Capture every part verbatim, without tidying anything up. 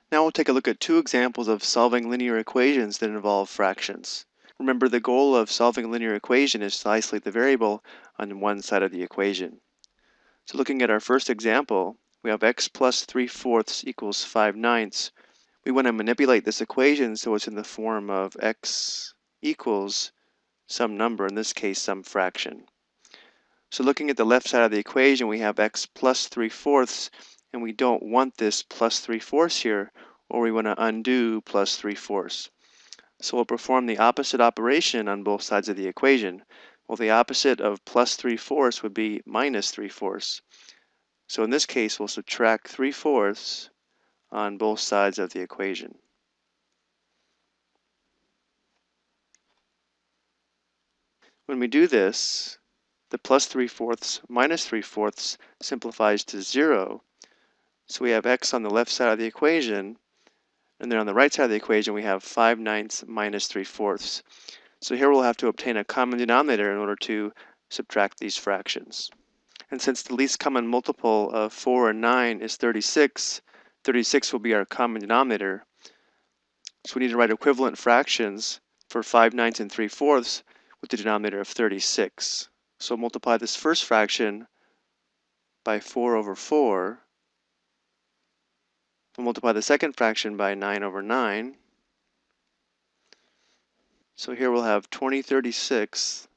Now we'll take a look at two examples of solving linear equations that involve fractions. Remember, the goal of solving a linear equation is to isolate the variable on one side of the equation. So looking at our first example, we have x plus three fourths equals five ninths. We want to manipulate this equation so it's in the form of x equals some number, in this case some fraction. So looking at the left side of the equation, we have x plus three fourths, and we don't want this plus three fourths here, or we want to undo plus three fourths. So we'll perform the opposite operation on both sides of the equation. Well, the opposite of plus three fourths would be minus three fourths. So in this case, we'll subtract three fourths on both sides of the equation. When we do this, the plus three fourths minus three fourths simplifies to zero. So we have x on the left side of the equation, and then on the right side of the equation we have five ninths minus three fourths. So here we'll have to obtain a common denominator in order to subtract these fractions. And since the least common multiple of four and nine is thirty-six, thirty-six will be our common denominator. So we need to write equivalent fractions for five ninths and three fourths with the denominator of thirty-six. So multiply this first fraction by four over four. We'll multiply the second fraction by nine over nine. So here we'll have twenty thirty-six,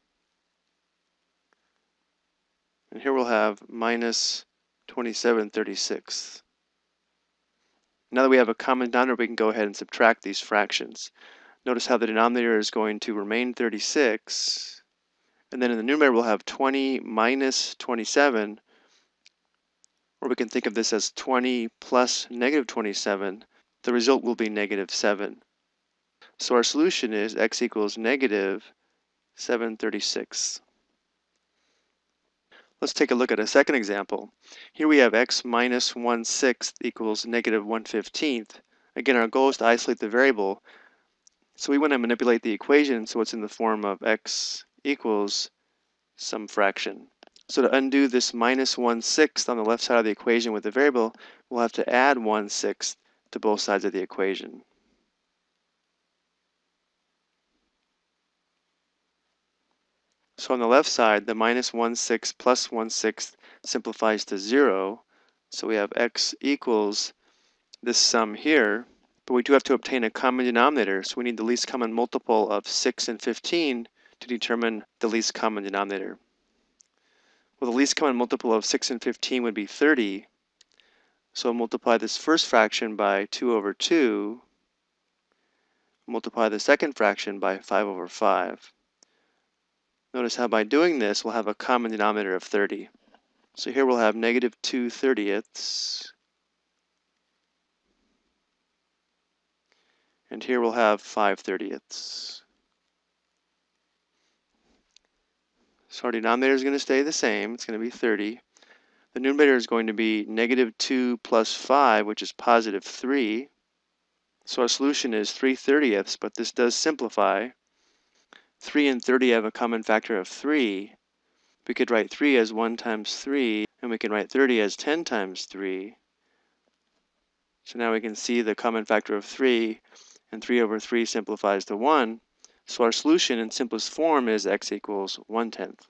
and here we'll have minus twenty-seven thirty-six. Now that we have a common denominator, we can go ahead and subtract these fractions. Notice how the denominator is going to remain thirty-six, and then in the numerator we'll have twenty minus twenty-seven, or we can think of this as twenty plus negative twenty-seven. The result will be negative seven. So our solution is x equals negative seven thirty-six. Let's take a look at a second example. Here we have x minus one sixth equals negative one fifteenth. Again, our goal is to isolate the variable, so we want to manipulate the equation so it's in the form of x equals some fraction. So to undo this minus one sixth on the left side of the equation with the variable, we'll have to add one sixth to both sides of the equation. So on the left side, the minus one sixth plus one sixth simplifies to zero. So we have x equals this sum here, but we do have to obtain a common denominator, so we need the least common multiple of six and fifteen to determine the least common denominator. Well, the least common multiple of six and fifteen would be thirty, so multiply this first fraction by two over two, multiply the second fraction by five over five. Notice how by doing this, we'll have a common denominator of thirty. So here we'll have negative two thirtieths, and here we'll have five thirtieths. So our denominator is going to stay the same. It's going to be thirty. The numerator is going to be negative two plus five, which is positive three. So our solution is three thirtieths, but this does simplify. three and thirty have a common factor of three. We could write three as one times three, and we can write thirty as ten times three. So now we can see the common factor of three, and three over three simplifies to one. So our solution in simplest form is x equals one tenth.